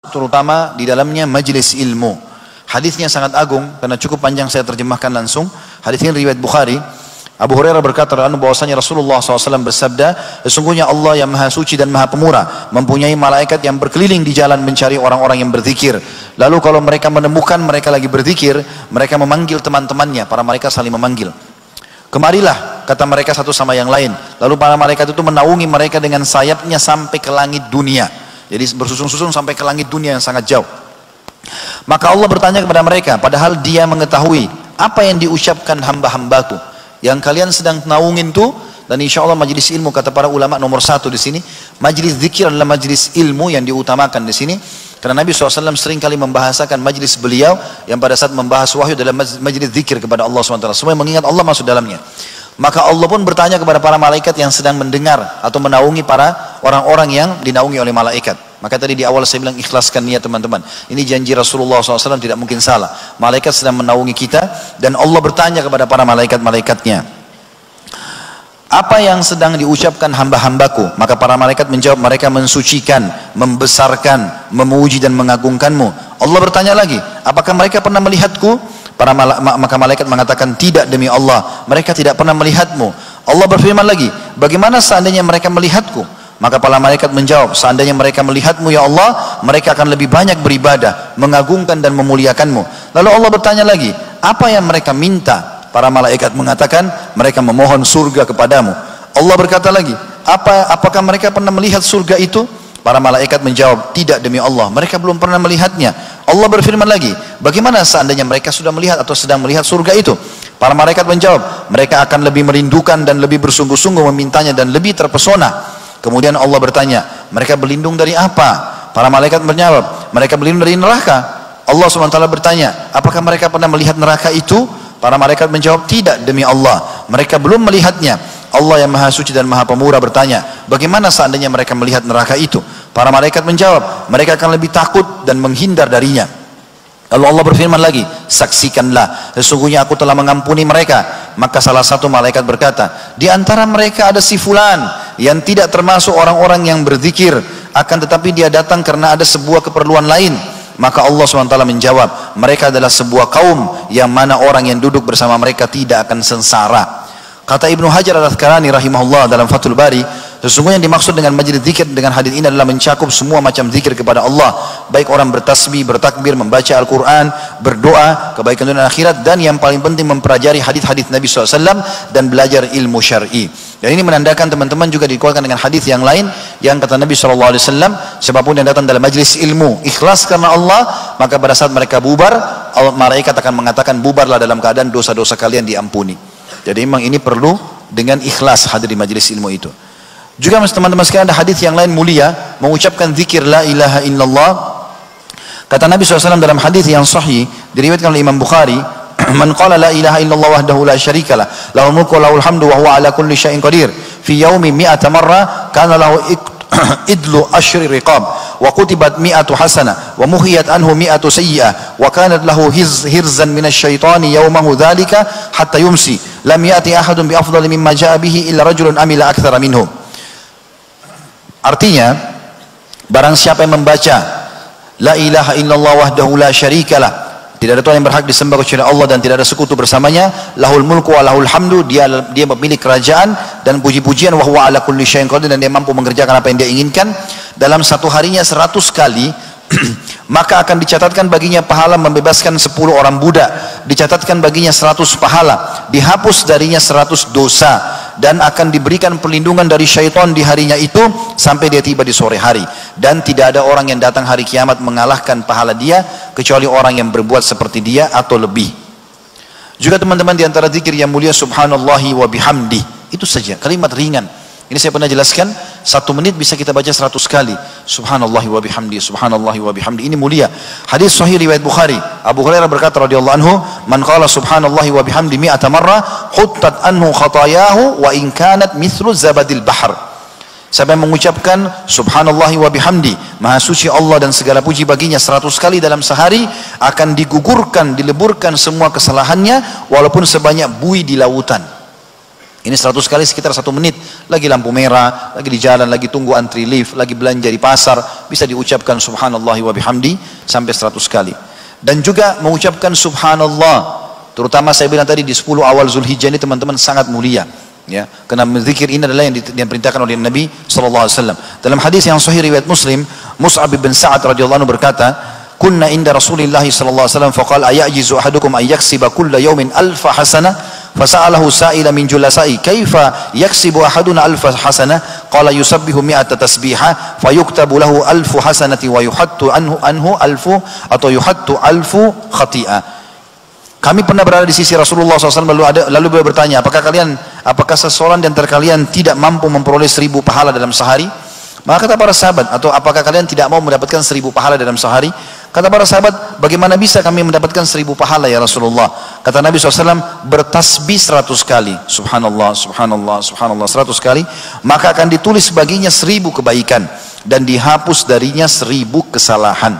terutama di dalamnya majlis ilmu. Hadisnya sangat agung karena cukup panjang, saya terjemahkan langsung. Hadis ini riwayat Bukhari. Abu Hurairah berkata bahwasanya Rasulullah SAW bersabda, sesungguhnya Allah yang maha suci dan maha pemurah mempunyai malaikat yang berkeliling di jalan mencari orang-orang yang berzikir. Lalu kalau mereka menemukan mereka lagi berzikir, mereka memanggil teman-temannya. Para malaikat saling memanggil. Kemarilah, kata mereka satu sama yang lain. Lalu para malaikat itu menaungi mereka dengan sayapnya sampai ke langit dunia. Jadi bersusun-susun sampai ke langit dunia yang sangat jauh. Maka Allah bertanya kepada mereka, padahal dia mengetahui apa yang diucapkan hamba-hambaku yang kalian sedang naungin itu. Dan insya Allah majlis ilmu, kata para ulama, nomor satu di sini. Majlis zikir adalah majlis ilmu yang diutamakan di sini. Karena Nabi SAW sering kali membahasakan majlis beliau yang pada saat membahas wahyu dalam majlis zikir kepada Allah SWT. Semua mengingat Allah masuk dalamnya. Maka Allah pun bertanya kepada para malaikat yang sedang mendengar atau menaungi para orang-orang yang dinaungi oleh malaikat. Maka tadi di awal saya bilang ikhlaskan niat teman-teman. Ini janji Rasulullah SAW, tidak mungkin salah. Malaikat sedang menaungi kita dan Allah bertanya kepada para malaikat-malaikatnya, apa yang sedang diucapkan hamba-hambaku? Maka para malaikat menjawab, mereka mensucikan, membesarkan, memuji dan mengagungkanmu. Allah bertanya lagi, apakah mereka pernah melihatku? Maka malaikat mengatakan, tidak demi Allah, mereka tidak pernah melihatmu. Allah berfirman lagi, bagaimana seandainya mereka melihatku? Maka para malaikat menjawab, seandainya mereka melihatmu ya Allah, mereka akan lebih banyak beribadah, mengagungkan dan memuliakanmu. Lalu Allah bertanya lagi, apa yang mereka minta? Para malaikat mengatakan, mereka memohon surga kepadamu. Allah berkata lagi, apakah mereka pernah melihat surga itu? Para malaikat menjawab, tidak demi Allah, mereka belum pernah melihatnya. Allah berfirman lagi, bagaimana seandainya mereka sudah melihat atau sedang melihat surga itu? Para malaikat menjawab, mereka akan lebih merindukan dan lebih bersungguh-sungguh memintanya dan lebih terpesona. Kemudian Allah bertanya, mereka berlindung dari apa? Para malaikat menjawab, mereka berlindung dari neraka. Allah SWT bertanya, apakah mereka pernah melihat neraka itu? Para malaikat menjawab, tidak demi Allah, mereka belum melihatnya. Allah yang maha suci dan maha pemurah bertanya, bagaimana seandainya mereka melihat neraka itu? Para malaikat menjawab, mereka akan lebih takut dan menghindar darinya. Lalu Allah berfirman lagi, saksikanlah, sesungguhnya aku telah mengampuni mereka. Maka salah satu malaikat berkata, di antara mereka ada si fulan yang tidak termasuk orang-orang yang berzikir, akan tetapi dia datang karena ada sebuah keperluan lain. Maka Allah SWT menjawab, mereka adalah sebuah kaum yang mana orang yang duduk bersama mereka tidak akan sengsara. Kata Ibnu Hajar Al-Asqalani rahimahullah dalam Fathul Bari, sesungguhnya yang dimaksud dengan majlis zikir dengan hadis ini adalah mencakup semua macam zikir kepada Allah, baik orang bertasbih, bertakbir, membaca Al-Quran, berdoa, kebaikan dunia dan akhirat, dan yang paling penting mempelajari hadis-hadis Nabi SAW dan belajar ilmu syar'i. Dan ini menandakan teman-teman juga dikuatkan dengan hadis yang lain yang kata Nabi SAW, siapapun yang datang dalam majlis ilmu ikhlas karena Allah, maka pada saat mereka bubar, malaikat akan mengatakan, bubarlah dalam keadaan dosa-dosa kalian diampuni. Jadi memang ini perlu dengan ikhlas hadir di majlis ilmu itu. Juga teman-teman sekalian, ada hadis yang lain mulia mengucapkan zikir la ilaha illallah. Kata Nabi SAW dalam hadis yang sahih diriwayatkan oleh Imam Bukhari, man qala la ilaha illallah wahdahu la syarikalah lahul mulku wa lahul hamdu wa huwa ala kulli syai'in qadir fi yaumi 100 marrah kana lahu idlu asyri riqab wa kutibat 100 hasanah wa muhiyat anhu 100 sayyi'ah wa kanat lahu hirzan minasyaitani yawmahu dhalika hatta yumsi lam ya'ti ahadun bi afdali mimma ja'a bihi illa rajulun amila aktsara minhu. Artinya, barang siapa yang membaca la ilaha illallah wahdahu la syarikalah, tidak ada Tuhan yang berhak disembah kecuali Allah dan tidak ada sekutu bersamanya, lahul mulku wa lahul hamdu, dia pemilik kerajaan dan puji-pujian, wa huwa ala kulli syai'in qadir, dan dia mampu mengerjakan apa yang dia inginkan. Dalam satu harinya 100 kali maka akan dicatatkan baginya pahala membebaskan 10 orang budak, dicatatkan baginya 100 pahala, dihapus darinya 100 dosa, dan akan diberikan perlindungan dari syaitan di harinya itu sampai dia tiba di sore hari. Dan tidak ada orang yang datang hari kiamat mengalahkan pahala dia kecuali orang yang berbuat seperti dia atau lebih. Juga teman-teman, di antara zikir yang mulia subhanallahi wa bihamdi, itu saja kalimat ringan. Ini saya pernah jelaskan, 1 menit bisa kita baca 100 kali. Subhanallahi wa bihamdi, subhanallahi wa bihamdi. Ini mulia. Hadis sahih riwayat Bukhari. Abu Hurairah berkata radhiyallahu anhu, man qala subhanallahi wa bihamdi 100 marrah, huttat anhu khatayahu wa in kanat mithlu zabadil bahr. Siapa yang mengucapkan subhanallahi wa bihamdi, maha suci Allah dan segala puji baginya 100 kali dalam sehari, akan digugurkan, dileburkan semua kesalahannya walaupun sebanyak buih di lautan. Ini 100 kali sekitar 1 menit. Lagi lampu merah, lagi di jalan, lagi tunggu antri lift, lagi belanja di pasar, bisa diucapkan subhanallah wa bihamdi sampai 100 kali. Dan juga mengucapkan subhanallah, terutama saya bilang tadi di 10 awal Zulhijjah ini teman-teman sangat mulia. Ya, karena zikir ini adalah yang diperintahkan oleh Nabi SAW. Dalam hadis yang sahih riwayat Muslim, Mus'ab bin Sa'ad radhiyallahu anhu berkata, "Kunna inda Rasulillah sallallahu alaihi wasallam faqala ayajizu ahadukum ay yaksiba kulla yawmin alfa hasanah?" Fasa'alahu sa'ila min julasai, "Kaifa yaksibu ahaduna alfa hasanah?" Qala yusabbihu mi'ata tasbihah fayuktabu lahu alfu hasanati wa yuhattu anhu alfu atau yuhattu alfu khati'ah. Kami pernah berada di sisi Rasulullah SAW lalu beliau bertanya, apakah seseorang di antara kalian tidak mampu memperoleh 1000 pahala dalam sehari? Maka kata para sahabat, atau apakah kalian tidak mau mendapatkan 1000 pahala dalam sehari? Kata para sahabat, bagaimana bisa kami mendapatkan 1000 pahala ya Rasulullah? Kata Nabi SAW, bertasbih 100 kali, subhanallah, subhanallah, subhanallah 100 kali, maka akan ditulis baginya 1000 kebaikan dan dihapus darinya 1000 kesalahan.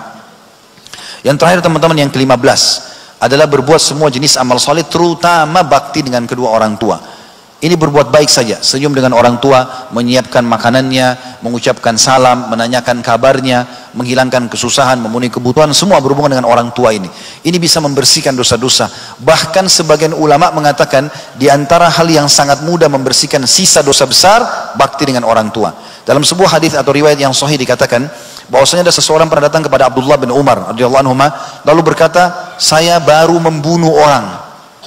Yang terakhir teman-teman, yang ke-15 adalah berbuat semua jenis amal soleh, terutama bakti dengan kedua orang tua. Ini berbuat baik saja, senyum dengan orang tua, menyiapkan makanannya, mengucapkan salam, menanyakan kabarnya, menghilangkan kesusahan, memenuhi kebutuhan, semua berhubungan dengan orang tua ini. Ini bisa membersihkan dosa-dosa. Bahkan sebagian ulama mengatakan di antara hal yang sangat mudah membersihkan sisa dosa besar, bakti dengan orang tua. Dalam sebuah hadis atau riwayat yang sahih dikatakan bahwasanya ada seseorang pernah datang kepada Abdullah bin Umar radhiyallahu anhu lalu berkata, "Saya baru membunuh orang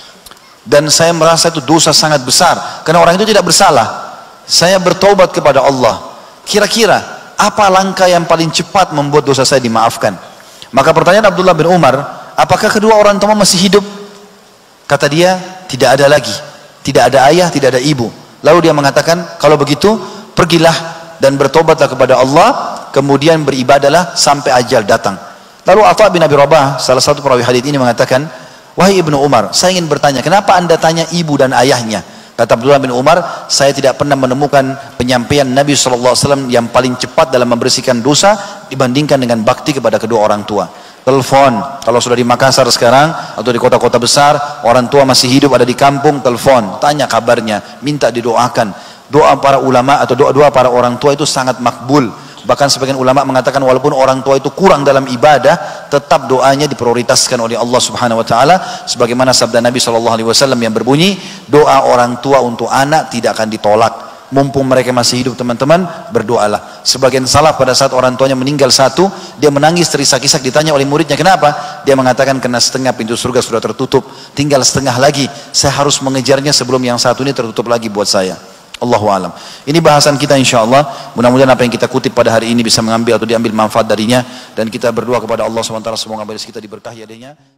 dan saya merasa itu dosa sangat besar karena orang itu tidak bersalah. Saya bertobat kepada Allah. Kira-kira apa langkah yang paling cepat membuat dosa saya dimaafkan?" Maka pertanyaan Abdullah bin Umar, "Apakah kedua orang tua masih hidup?" Kata dia, "Tidak ada lagi. Tidak ada ayah, tidak ada ibu." Lalu dia mengatakan, "Kalau begitu pergilah dan bertobatlah kepada Allah, kemudian beribadalah sampai ajal datang." Lalu Atha bin Abi Rabah, salah satu perawi hadis ini mengatakan, "Wahai Ibnu Umar, saya ingin bertanya, kenapa anda tanya ibu dan ayahnya?" Kata Abdullah bin Umar, "Saya tidak pernah menemukan penyampaian Nabi SAW yang paling cepat dalam membersihkan dosa dibandingkan dengan bakti kepada kedua orang tua." Telepon, kalau sudah di Makassar sekarang atau di kota-kota besar, orang tua masih hidup ada di kampung, telepon, tanya kabarnya, minta didoakan. Doa para ulama atau doa-doa para orang tua itu sangat makbul. Bahkan sebagian ulama mengatakan walaupun orang tua itu kurang dalam ibadah, tetap doanya diprioritaskan oleh Allah Subhanahu wa taala, sebagaimana sabda Nabi SAW yang berbunyi, "Doa orang tua untuk anak tidak akan ditolak." Mumpung mereka masih hidup teman-teman, berdoalah. Sebagian salaf pada saat orang tuanya meninggal satu, dia menangis terisak-isak, ditanya oleh muridnya, "Kenapa?" Dia mengatakan, "Karena setengah pintu surga sudah tertutup, tinggal setengah lagi, saya harus mengejarnya sebelum yang satu ini tertutup lagi buat saya." Allahu alam. Ini bahasan kita insyaallah. Mudah-mudahan apa yang kita kutip pada hari ini bisa mengambil atau diambil manfaat darinya, dan kita berdoa kepada Allah SWT semoga majelis kita diberkahi adanya.